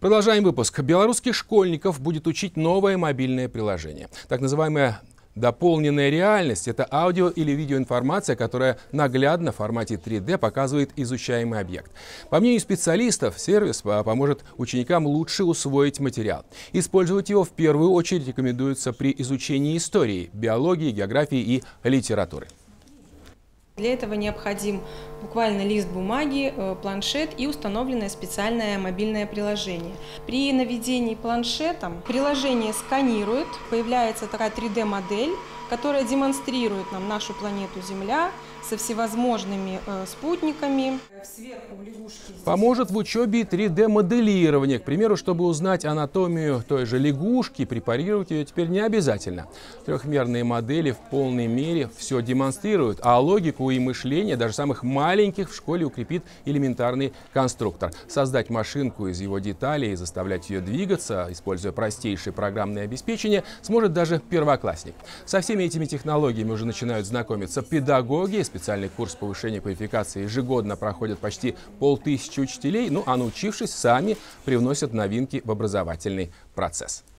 Продолжаем выпуск. Белорусских школьников будет учить новое мобильное приложение. Так называемая дополненная реальность – это аудио или видеоинформация, которая наглядно в формате 3D показывает изучаемый объект. По мнению специалистов, сервис поможет ученикам лучше усвоить материал. Использовать его в первую очередь рекомендуется при изучении истории, биологии, географии и литературы. Для этого необходим буквально лист бумаги, планшет и установленное специальное мобильное приложение. При наведении планшетом приложение сканирует, появляется такая 3D-модель, которая демонстрирует нам нашу планету Земля со всевозможными спутниками. Сверху лягушки. Поможет в учебе 3D-моделирование. К примеру, чтобы узнать анатомию той же лягушки, препарировать ее теперь не обязательно. Трехмерные модели в полной мере все демонстрируют, а логику и мышление даже самых маленьких в школе укрепит элементарный конструктор. Создать машинку из его деталей и заставлять ее двигаться, используя простейшее программное обеспечение, сможет даже первоклассник. Со всеми этими технологиями уже начинают знакомиться педагоги. Специальный курс повышения квалификации ежегодно проходят почти 500 учителей, а научившись, сами привносят новинки в образовательный процесс.